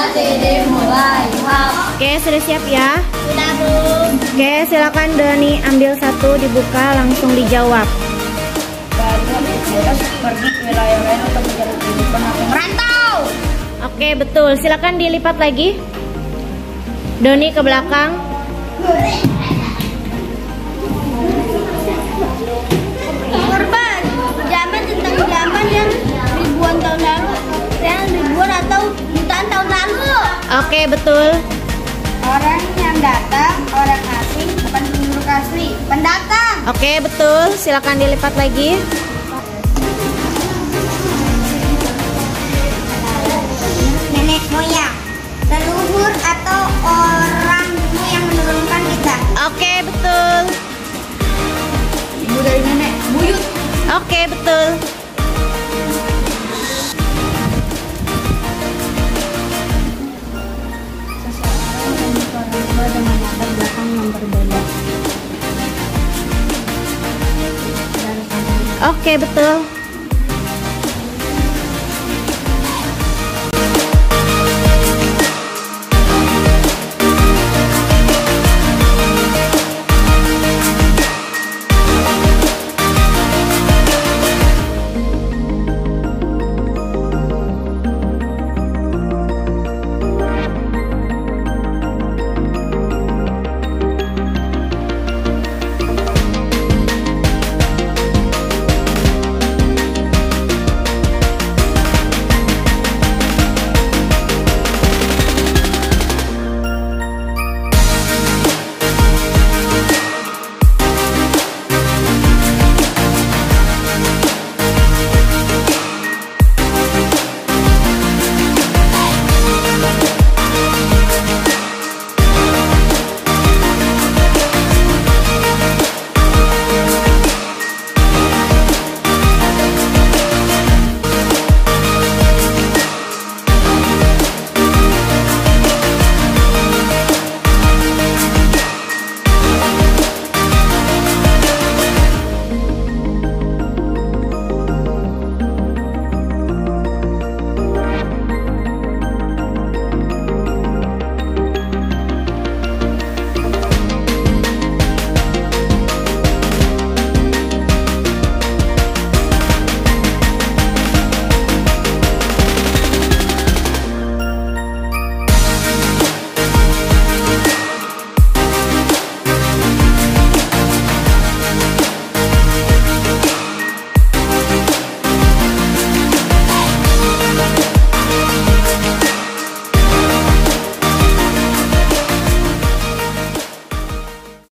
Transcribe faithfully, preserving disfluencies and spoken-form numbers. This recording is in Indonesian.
dimulai. Oke, sudah siap ya? Sudah, Bu. Oke, silakan Doni ambil satu, dibuka, langsung dijawab. Pergi ke wilayah lain untuk mencari kehidupan atau merantau. Oke, betul. Silakan dilipat lagi. Doni ke belakang. Korban zaman tentang zaman yang ribuan tahun lalu, yang ribuan atau jutaan tahun lalu. Oke, betul. Orang yang datang, orang asing, bukan penduduk asli, pendatang. Oke, betul. Silakan dilipat lagi. Nenek moyang, leluhur atau orang dulu yang menurunkan kita. Oke, betul. Ibu dari nenek, buyut. Oke, betul. Seseorang yang orang tua dengan latar belakang yang berbeda. Oke, betul.